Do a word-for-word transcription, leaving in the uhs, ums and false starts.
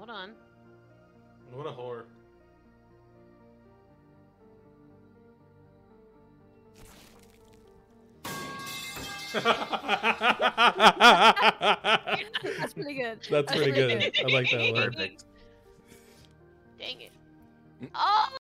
Hold on. What a whore. That's pretty good. That's pretty good. I like that one. Dang it. Oh!